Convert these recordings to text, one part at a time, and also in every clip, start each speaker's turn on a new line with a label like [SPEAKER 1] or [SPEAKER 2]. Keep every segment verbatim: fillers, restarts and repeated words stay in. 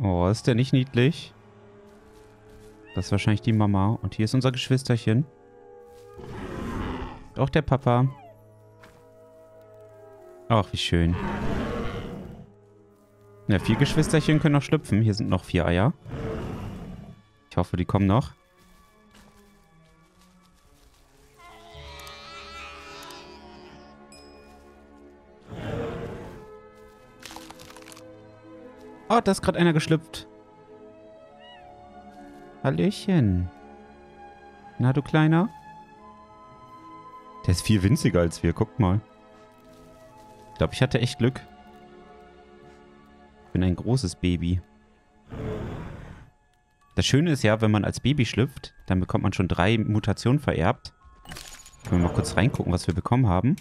[SPEAKER 1] Oh, ist der nicht niedlich? Das ist wahrscheinlich die Mama. Und hier ist unser Geschwisterchen. Auch der Papa. Ach, wie schön. Ja, vier Geschwisterchen können noch schlüpfen. Hier sind noch vier Eier. Ich hoffe, die kommen noch. Oh, da ist gerade einer geschlüpft. Hallöchen. Na, du Kleiner? Der ist viel winziger als wir. Guckt mal. Ich glaube, ich hatte echt Glück. Ich bin ein großes Baby. Das Schöne ist ja, wenn man als Baby schlüpft, dann bekommt man schon drei Mutationen vererbt. Können wir mal kurz reingucken, was wir bekommen haben.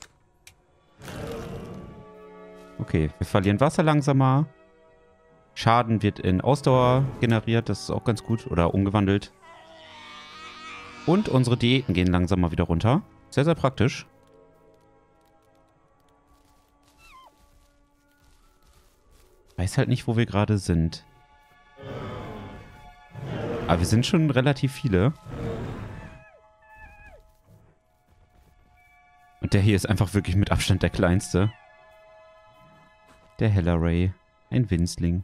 [SPEAKER 1] Okay, wir verlieren Wasser langsamer. Schaden wird in Ausdauer generiert, das ist auch ganz gut. Oder umgewandelt. Und unsere Diäten gehen langsam mal wieder runter. Sehr, sehr praktisch. Weiß halt nicht, wo wir gerade sind. Aber wir sind schon relativ viele. Und der hier ist einfach wirklich mit Abstand der kleinste. Der Hellaray. Ein Winzling.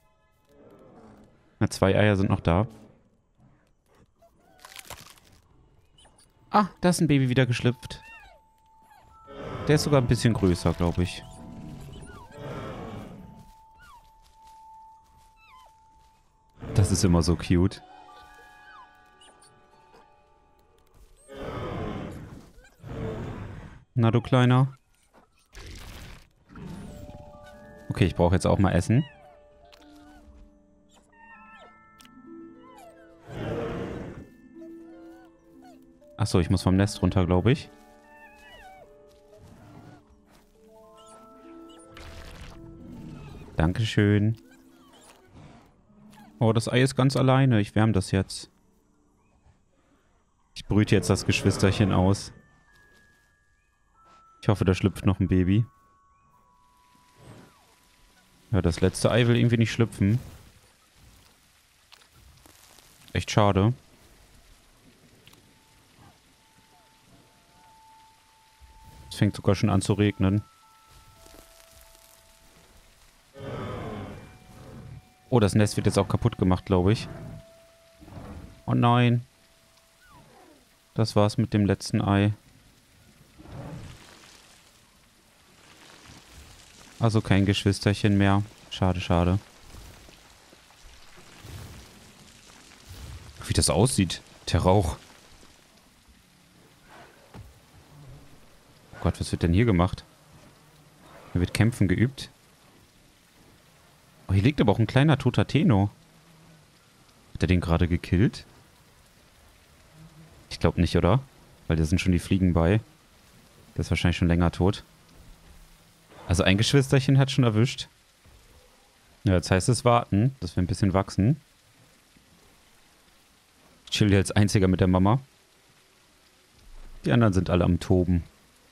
[SPEAKER 1] Na, zwei Eier sind noch da. Ah, da ist ein Baby wieder geschlüpft. Der ist sogar ein bisschen größer, glaube ich. Das ist immer so cute. Na, du Kleiner. Okay, ich brauche jetzt auch mal Essen. Achso, ich muss vom Nest runter, glaube ich. Dankeschön. Oh, das Ei ist ganz alleine. Ich wärme das jetzt. Ich brüte jetzt das Geschwisterchen aus. Ich hoffe, da schlüpft noch ein Baby. Ja, das letzte Ei will irgendwie nicht schlüpfen. Echt schade. Es fängt sogar schon an zu regnen. Oh, das Nest wird jetzt auch kaputt gemacht, glaube ich. Oh nein. Das war's mit dem letzten Ei. Also kein Geschwisterchen mehr. Schade, schade. Wie das aussieht. Der Rauch. Oh Gott, was wird denn hier gemacht? Hier wird Kämpfen geübt. Oh, hier liegt aber auch ein kleiner toter Tenno. Hat er den gerade gekillt? Ich glaube nicht, oder? Weil da sind schon die Fliegen bei. Der ist wahrscheinlich schon länger tot. Also ein Geschwisterchen hat schon erwischt. Ja, jetzt heißt es warten, dass wir ein bisschen wachsen. Ich chill hier als einziger mit der Mama. Die anderen sind alle am Toben.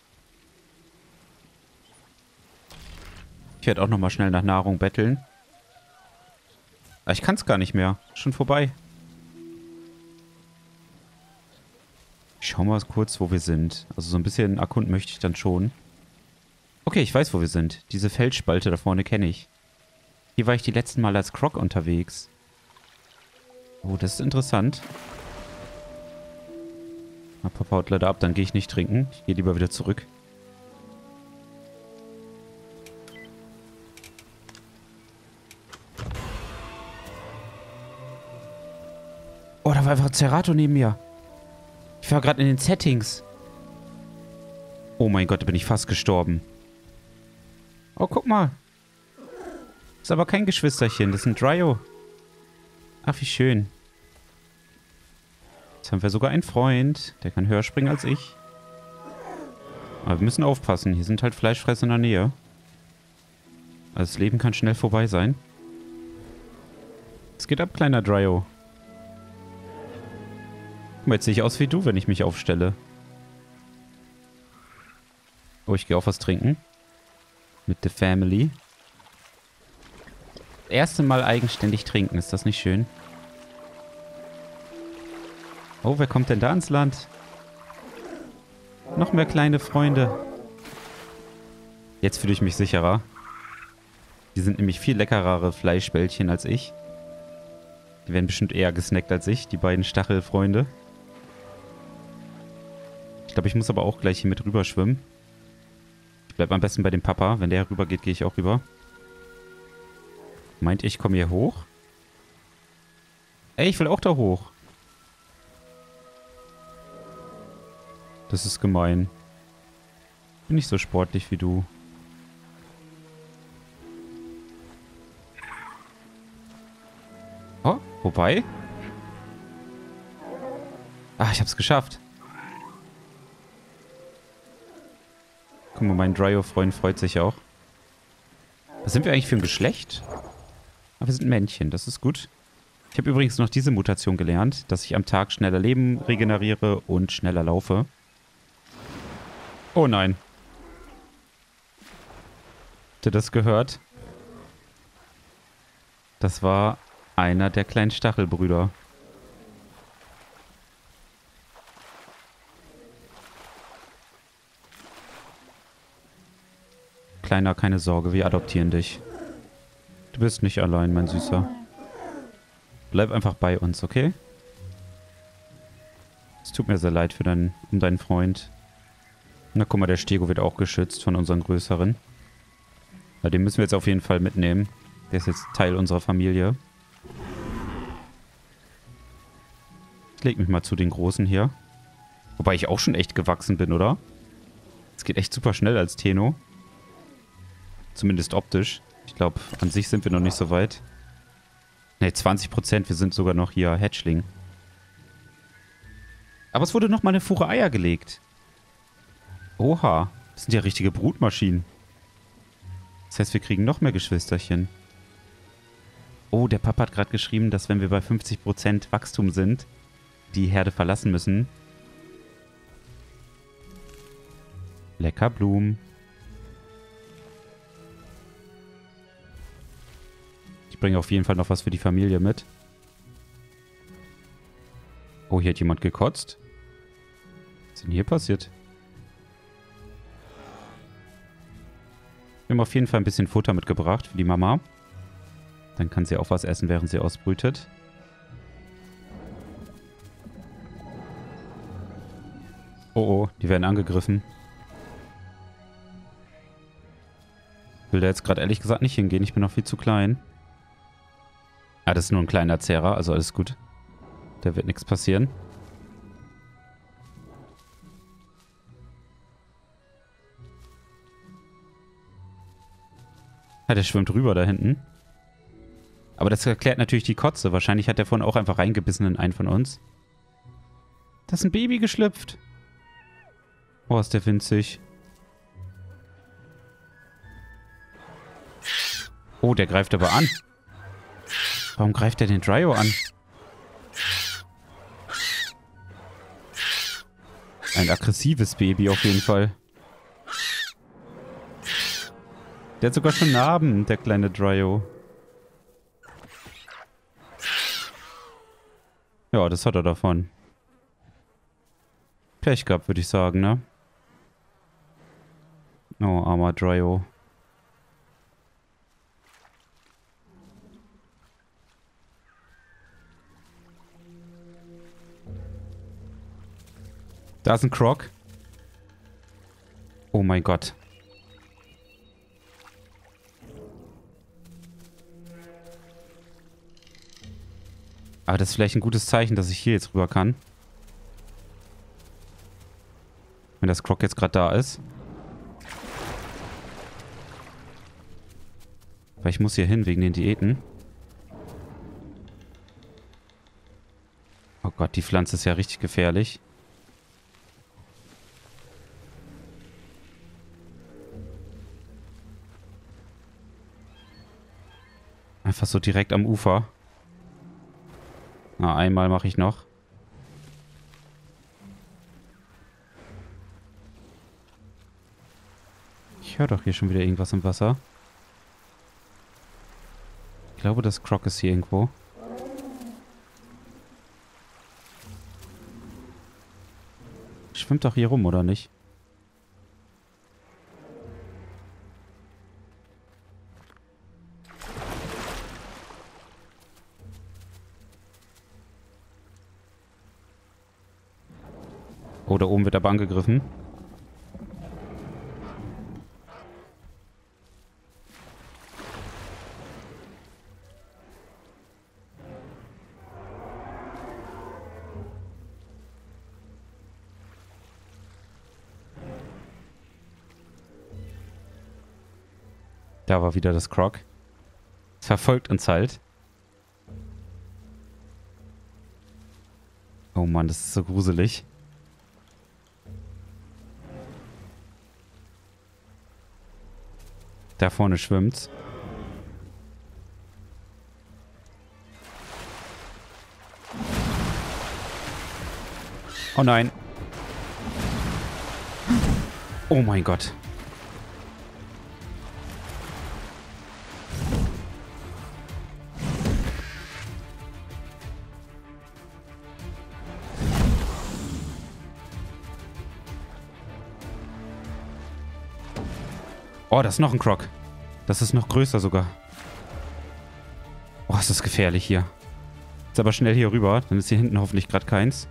[SPEAKER 1] Ich werde auch nochmal schnell nach Nahrung betteln. Aber ich kann es gar nicht mehr. Schon vorbei. Ich schau mal kurz, wo wir sind. Also so ein bisschen erkunden möchte ich dann schon. Okay, ich weiß, wo wir sind. Diese Felsspalte da vorne kenne ich. Hier war ich die letzten Mal als Croc unterwegs. Oh, das ist interessant. Na, Papa haut leider ab, dann gehe ich nicht trinken. Ich gehe lieber wieder zurück. Oh, da war einfach ein Cerato neben mir. Ich war gerade in den Settings. Oh mein Gott, da bin ich fast gestorben. Oh, guck mal. Ist aber kein Geschwisterchen, das ist ein Dryo. Ach, wie schön. Jetzt haben wir sogar einen Freund. Der kann höher springen als ich. Aber wir müssen aufpassen. Hier sind halt Fleischfresser in der Nähe. Also das Leben kann schnell vorbei sein. Es geht ab, kleiner Dryo. Guck mal, jetzt sehe ich aus wie du, wenn ich mich aufstelle. Oh, ich gehe auch was trinken. Mit der Family. erste Mal eigenständig trinken. Ist das nicht schön? Oh, wer kommt denn da ins Land? Noch mehr kleine Freunde. Jetzt fühle ich mich sicherer. Die sind nämlich viel leckerere Fleischbällchen als ich. Die werden bestimmt eher gesnackt als ich, die beiden Stachelfreunde. Ich glaube, ich muss aber auch gleich hier mit rüber schwimmen. Ich bleibe am besten bei dem Papa. Wenn der rüber geht, gehe ich auch rüber. Meint ihr, ich komme hier hoch? Ey, ich will auch da hoch. Das ist gemein. Bin nicht so sportlich wie du. Oh, wobei? Ah, ich hab's geschafft. Guck mal, mein Dryo-Freund freut sich auch. Was sind wir eigentlich für ein Geschlecht? Ah, wir sind Männchen, das ist gut. Ich habe übrigens noch diese Mutation gelernt, dass ich am Tag schneller Leben regeneriere und schneller laufe. Oh nein. Habt ihr das gehört? Das war einer der kleinen Stachelbrüder. Kleiner, keine Sorge, wir adoptieren dich. Du bist nicht allein, mein Süßer. Bleib einfach bei uns, okay? Es tut mir sehr leid für deinen, um deinen Freund. Na guck mal, der Stego wird auch geschützt von unseren Größeren. Na, den müssen wir jetzt auf jeden Fall mitnehmen. Der ist jetzt Teil unserer Familie. Ich leg mich mal zu den Großen hier. Wobei ich auch schon echt gewachsen bin, oder? Es geht echt super schnell als Tenno. Zumindest optisch. Ich glaube, an sich sind wir noch nicht so weit. Ne, zwanzig Prozent. Wir sind sogar noch hier Hatchling. Aber es wurde noch mal eine Fuhre Eier gelegt. Oha. Das sind ja richtige Brutmaschinen. Das heißt, wir kriegen noch mehr Geschwisterchen. Oh, der Papa hat gerade geschrieben, dass wenn wir bei fünfzig Prozent Wachstum sind, die Herde verlassen müssen. Lecker Blumen. Ich bringe auf jeden Fall noch was für die Familie mit. Oh, hier hat jemand gekotzt. Was ist denn hier passiert? Wir haben auf jeden Fall ein bisschen Futter mitgebracht für die Mama. Dann kann sie auch was essen, während sie ausbrütet. Oh oh, die werden angegriffen. Ich will da jetzt gerade ehrlich gesagt nicht hingehen. Ich bin noch viel zu klein. Ah, das ist nur ein kleiner Zerrer, also alles gut. Da wird nichts passieren. Ah, der schwimmt rüber da hinten. Aber das erklärt natürlich die Kotze. Wahrscheinlich hat der vorhin auch einfach reingebissen in einen von uns. Da ist ein Baby geschlüpft. Oh, ist der winzig. Oh, der greift aber an. Warum greift er den Dryo an? Ein aggressives Baby auf jeden Fall. Der hat sogar schon Narben, der kleine Dryo. Ja, das hat er davon. Pech gehabt, würde ich sagen, ne? Oh, armer Dryo. Da ist ein Croc. Oh mein Gott. Aber das ist vielleicht ein gutes Zeichen, dass ich hier jetzt rüber kann. Wenn das Croc jetzt gerade da ist. Weil ich muss hier hin wegen den Diäten. Oh Gott, die Pflanze ist ja richtig gefährlich. Einfach so direkt am Ufer. Na, einmal mache ich noch. Ich höre doch hier schon wieder irgendwas im Wasser. Ich glaube, das Croc ist hier irgendwo. Schwimmt doch hier rum, oder nicht? Oh, da oben wird aber angegriffen. Da war wieder das Croc. Es verfolgt uns halt. Oh Mann, das ist so gruselig. Da vorne schwimmt's. Oh nein. Oh mein Gott. Oh, das ist noch ein Croc. Das ist noch größer sogar. Oh, ist das gefährlich hier. Jetzt aber schnell hier rüber. Dann ist hier hinten hoffentlich gerade keins.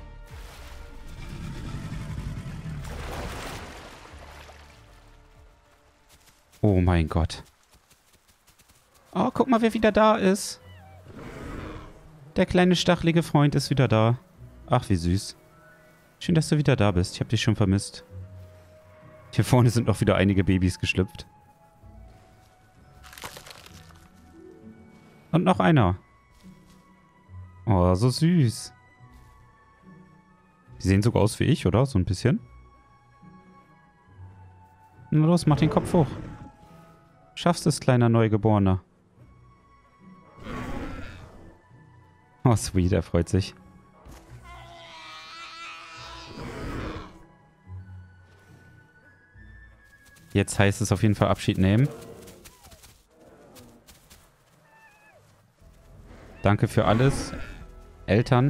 [SPEAKER 1] Oh mein Gott. Oh, guck mal, wer wieder da ist. Der kleine stachelige Freund ist wieder da. Ach, wie süß. Schön, dass du wieder da bist. Ich habe dich schon vermisst. Hier vorne sind noch wieder einige Babys geschlüpft. Und noch einer. Oh, so süß. Die sehen sogar aus wie ich, oder? So ein bisschen. Na los, mach den Kopf hoch. Schaffst es, kleiner Neugeborener. Oh, sweet, er freut sich. Jetzt heißt es auf jeden Fall Abschied nehmen. Danke für alles, Eltern.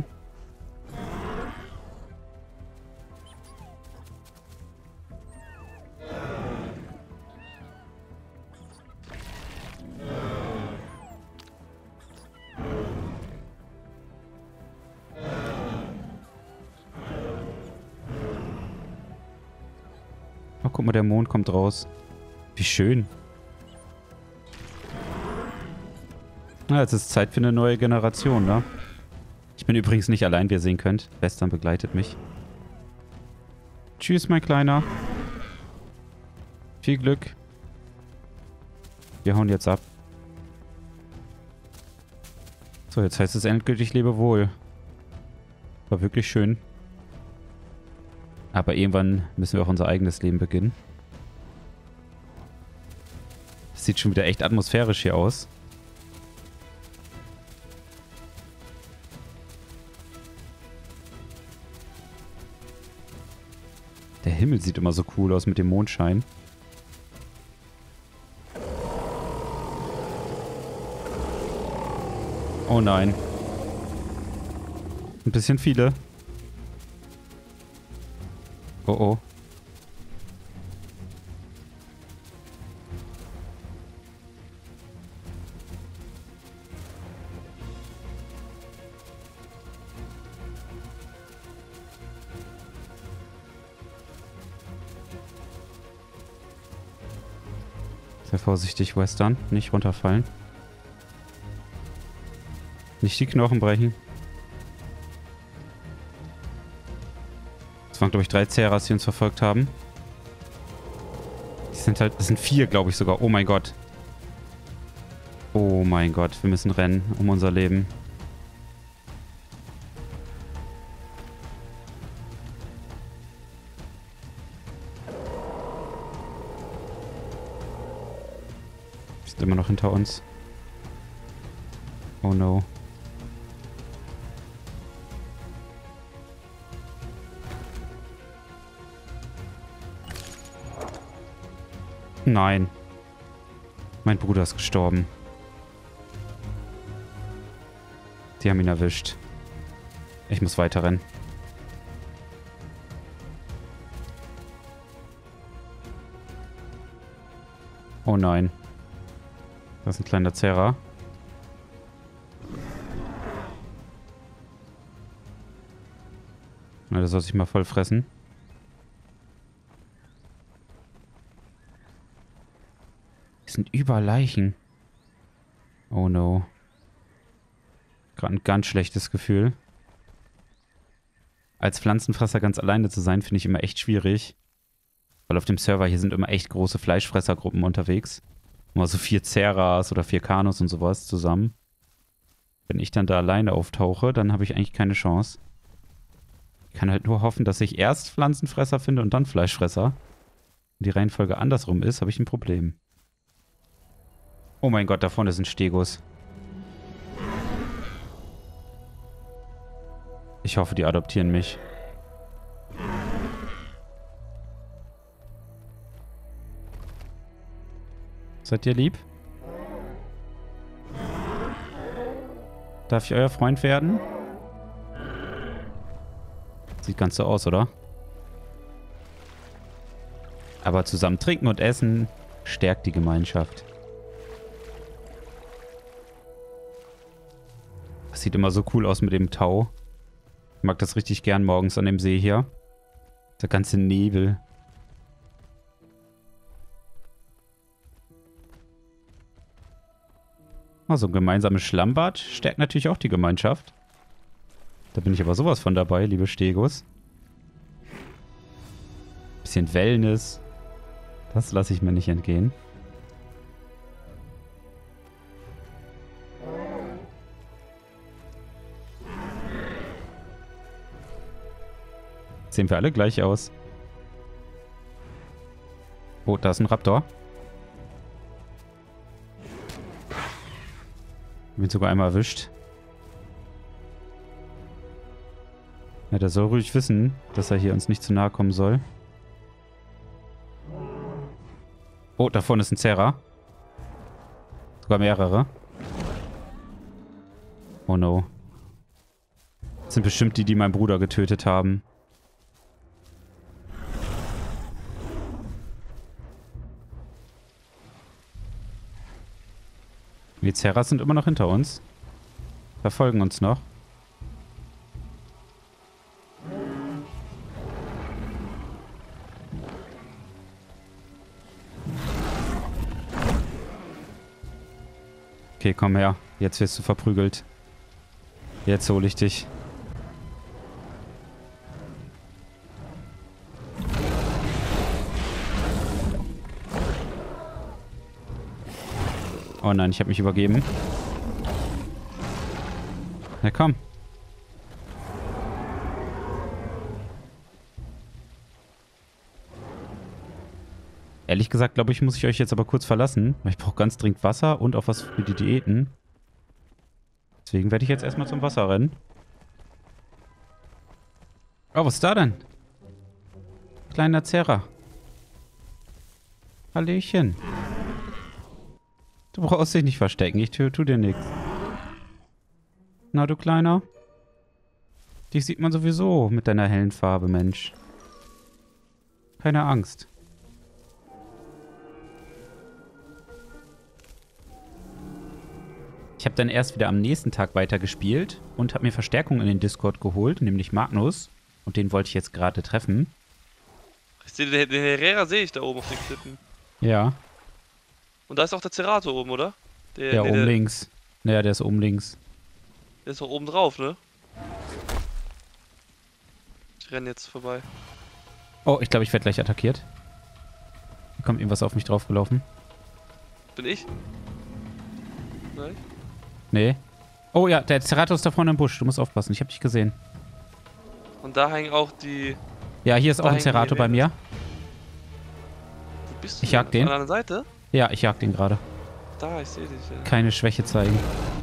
[SPEAKER 1] Oh, guck mal, der Mond kommt raus. Wie schön. Na, jetzt ist Zeit für eine neue Generation, ne? Ich bin übrigens nicht allein, wie ihr sehen könnt. Western begleitet mich. Tschüss, mein Kleiner. Viel Glück. Wir hauen jetzt ab. So, jetzt heißt es endgültig Lebewohl. War wirklich schön. Aber irgendwann müssen wir auch unser eigenes Leben beginnen. Das sieht schon wieder echt atmosphärisch hier aus. Der Himmel sieht immer so cool aus mit dem Mondschein. Oh nein. Ein bisschen viele. Oh oh. Sehr vorsichtig, Western. Nicht runterfallen. Nicht die Knochen brechen. Das waren, glaube ich, drei Zeras, die uns verfolgt haben. Die sind halt... Das sind vier, glaube ich sogar. Oh mein Gott. Oh mein Gott. Wir müssen rennen um unser Leben. Die sind immer noch hinter uns. Oh no. Nein. Mein Bruder ist gestorben. Die haben ihn erwischt. Ich muss weiterrennen. Oh nein. Das ist ein kleiner Zerrer. Na, der soll sich mal voll fressen. Es sind überall Leichen. Oh no. Gerade ein ganz schlechtes Gefühl. Als Pflanzenfresser ganz alleine zu sein, finde ich immer echt schwierig. Weil auf dem Server hier sind immer echt große Fleischfressergruppen unterwegs. Immer so vier Zerras oder vier Kanos und sowas zusammen. Wenn ich dann da alleine auftauche, dann habe ich eigentlich keine Chance. Ich kann halt nur hoffen, dass ich erst Pflanzenfresser finde und dann Fleischfresser. Wenn die Reihenfolge andersrum ist, habe ich ein Problem. Oh mein Gott, da vorne sind Stegos. Ich hoffe, die adoptieren mich. Seid ihr lieb? Darf ich euer Freund werden? Sieht ganz so aus, oder? Aber zusammen trinken und essen stärkt die Gemeinschaft. Das sieht immer so cool aus mit dem Tau. Ich mag das richtig gern morgens an dem See hier. Der ganze Nebel. Also ein gemeinsames Schlammbad stärkt natürlich auch die Gemeinschaft. Da bin ich aber sowas von dabei, liebe Stegos. Bisschen Wellness. Das lasse ich mir nicht entgehen. Sehen wir alle gleich aus. Oh, da ist ein Raptor. Ich bin sogar einmal erwischt. Ja, der soll ruhig wissen, dass er hier uns nicht zu nahe kommen soll. Oh, da vorne ist ein Zerra. Sogar mehrere. Oh no. Das sind bestimmt die, die meinen Bruder getötet haben. Die Zerras sind immer noch hinter uns. Verfolgen uns noch. Okay, komm her. Jetzt wirst du verprügelt. Jetzt hole ich dich. Oh nein, ich habe mich übergeben. Na komm. Ehrlich gesagt, glaube ich, muss ich euch jetzt aber kurz verlassen. Weil ich brauche ganz dringend Wasser und auch was für die Diäten. Deswegen werde ich jetzt erstmal zum Wasser rennen. Oh, was ist da denn? Kleiner Zerra. Hallöchen. Du brauchst dich nicht verstecken. Ich tu, tu dir nichts. Na, du Kleiner? Dich sieht man sowieso mit deiner hellen Farbe, Mensch. Keine Angst. Ich habe dann erst wieder am nächsten Tag weitergespielt und habe mir Verstärkung in den Discord geholt, nämlich Magnus. Und den wollte ich jetzt gerade treffen.
[SPEAKER 2] Ich sehe, den, den Herrera sehe ich da oben auf den Klippen.
[SPEAKER 1] Ja.
[SPEAKER 2] Und da ist auch der Cerato oben, oder? Der,
[SPEAKER 1] Der
[SPEAKER 2] nee,
[SPEAKER 1] oben
[SPEAKER 2] der,
[SPEAKER 1] links. Naja, der ist oben links.
[SPEAKER 2] Der ist auch oben drauf, ne? Ich renne jetzt vorbei.
[SPEAKER 1] Oh, ich glaube, ich werde gleich attackiert. Hier kommt irgendwas auf mich draufgelaufen.
[SPEAKER 2] Bin ich? Nein?
[SPEAKER 1] Nee. Oh ja, der Cerato ist da vorne im Busch. Du musst aufpassen. Ich habe dich gesehen.
[SPEAKER 2] Und da hängen auch die...
[SPEAKER 1] Ja, hier ist
[SPEAKER 2] Da
[SPEAKER 1] auch ein
[SPEAKER 2] hängen die
[SPEAKER 1] Cerato bei mir.
[SPEAKER 2] Wo bist du
[SPEAKER 1] Ich jag
[SPEAKER 2] denn?
[SPEAKER 1] den.
[SPEAKER 2] An der anderen Seite?
[SPEAKER 1] Ja, ich jag den gerade.
[SPEAKER 2] Da, ich sehe dich. Ja.
[SPEAKER 1] Keine Schwäche zeigen.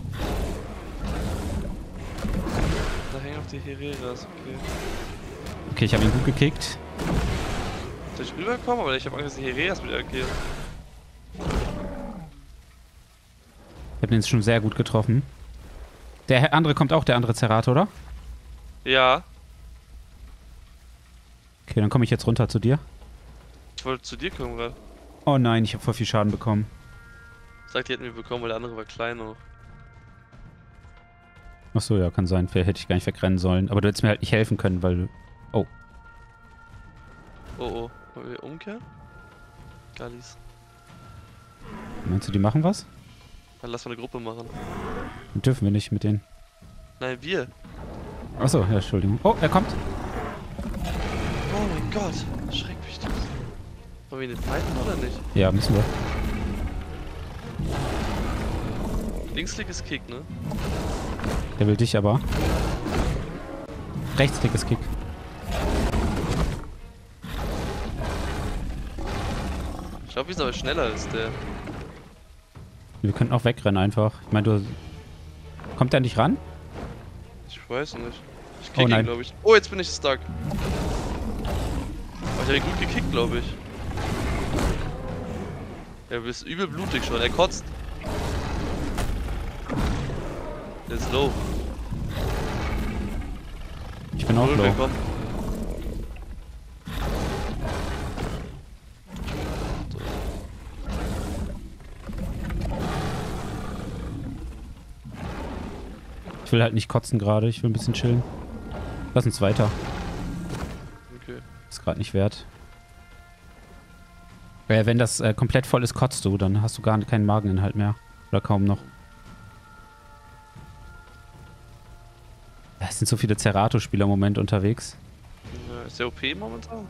[SPEAKER 2] Da hängen auch die Herreras, okay.
[SPEAKER 1] Okay, ich habe ihn gut gekickt.
[SPEAKER 2] Soll ich rüberkommen? Aber ich habe Angst, dass die Herreras mit agieren.
[SPEAKER 1] Ich habe den jetzt schon sehr gut getroffen. Der andere kommt auch, der andere Zerator, oder?
[SPEAKER 2] Ja.
[SPEAKER 1] Okay, dann komme ich jetzt runter zu dir.
[SPEAKER 2] Ich wollte zu dir kommen gerade.
[SPEAKER 1] Oh nein, ich habe voll viel Schaden bekommen.
[SPEAKER 2] Sagt, die hätten wir bekommen, weil der andere war klein noch.
[SPEAKER 1] Achso, ja, kann sein. Vielleicht hätte ich gar nicht wegrennen sollen. Aber du hättest mir halt nicht helfen können, weil du... Oh.
[SPEAKER 2] Oh oh. Wollen wir umkehren? Gallis.
[SPEAKER 1] Meinst du, die machen was?
[SPEAKER 2] Dann lass mal eine Gruppe machen.
[SPEAKER 1] Dann dürfen wir nicht mit denen.
[SPEAKER 2] Nein, wir.
[SPEAKER 1] Achso, ja, Entschuldigung. Oh, er kommt.
[SPEAKER 2] Oh mein Gott. Schreckt mich das. Wollen wir ihn fighten oder nicht?
[SPEAKER 1] Ja, müssen wir.
[SPEAKER 2] Linksklick ist Kick, ne?
[SPEAKER 1] Der will dich aber. Rechtsklick ist Kick.
[SPEAKER 2] Ich glaube, wir sind aber schneller als der.
[SPEAKER 1] Wir könnten auch wegrennen einfach. Ich meine, du... Kommt der nicht ran?
[SPEAKER 2] Ich weiß nicht. Ich
[SPEAKER 1] Oh
[SPEAKER 2] kick ihn,
[SPEAKER 1] nein.
[SPEAKER 2] glaube ich. Oh, jetzt bin ich stuck. Oh, ich habe ihn gut gekickt, glaube ich. Ja, du bist übel blutig schon. Er kotzt. Der ist low.
[SPEAKER 1] Ich bin auch
[SPEAKER 2] Null
[SPEAKER 1] low.
[SPEAKER 2] willkommen.
[SPEAKER 1] Ich will halt nicht kotzen gerade. Ich will ein bisschen chillen. Lass uns weiter.
[SPEAKER 2] Okay.
[SPEAKER 1] Ist gerade nicht wert. Weil wenn das äh, komplett voll ist, kotzt du. Dann hast du gar keinen Mageninhalt mehr. Oder kaum noch. Es sind so viele Zerato-Spieler im Moment unterwegs.
[SPEAKER 2] Ja, ist der O P momentan?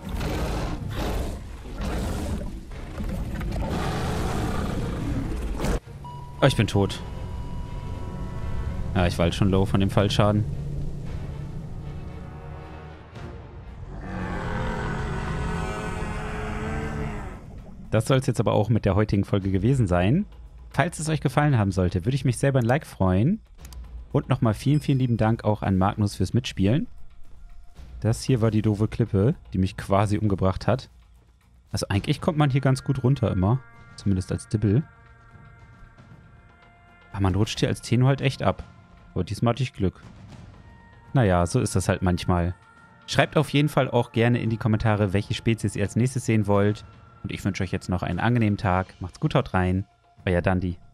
[SPEAKER 1] Oh, ich bin tot. Ja, ich war halt schon low von dem Fallschaden. Das soll es jetzt aber auch mit der heutigen Folge gewesen sein. Falls es euch gefallen haben sollte, würde ich mich selber ein Like freuen. Und nochmal vielen, vielen lieben Dank auch an Magnus fürs Mitspielen. Das hier war die doofe Klippe, die mich quasi umgebracht hat. Also eigentlich kommt man hier ganz gut runter immer. Zumindest als Dibble. Aber man rutscht hier als Tenno halt echt ab. Aber diesmal hatte ich Glück. Naja, so ist das halt manchmal. Schreibt auf jeden Fall auch gerne in die Kommentare, welche Spezies ihr als nächstes sehen wollt. Und ich wünsche euch jetzt noch einen angenehmen Tag. Macht's gut, haut rein. Euer Dandi.